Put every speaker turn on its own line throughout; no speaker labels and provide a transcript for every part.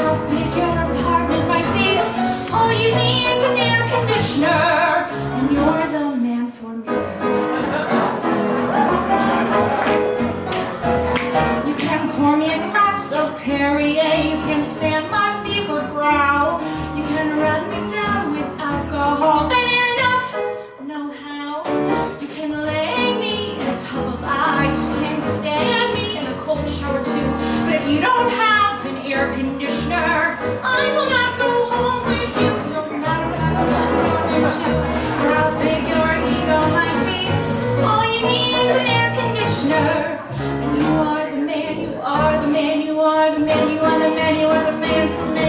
how big your apartment might be. All you need is an air conditioner, and you're the man for me. You can pour me a glass of Perrier, you can fan my fever brow, you can run me down with alcohol. That ain't enough, know how. You can lay me in a tub of ice, you can stand me in a cold shower too. But if you don't have an air conditioner, I will not go home with you. It don't matter what I'm into, or how big your ego might be. All you need is an air conditioner, and you are the man, you are the man, you are the man, you are the man, you are the man for me.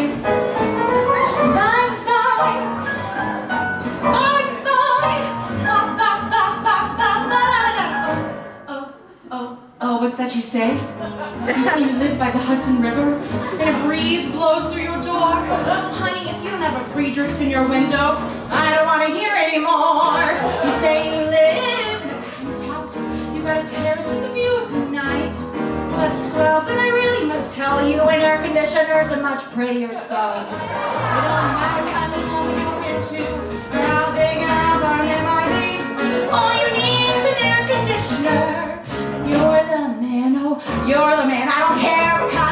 Bye bye. Oh, what's that you say? You say you live by the Hudson River, and a breeze blows through your door? Honey, if you don't have a Friedrichs in your window, I don't want to hear anymore. You say you live in a penthouse, you got a terrace with a view of the night. Well, that's swell, but I really must tell you, an air conditioner's a much prettier sight. It don't matter what kind of home you're into, or how big your apartment might be. All you need is an air conditioner. You're the man, oh, you're the man. I don't care what kind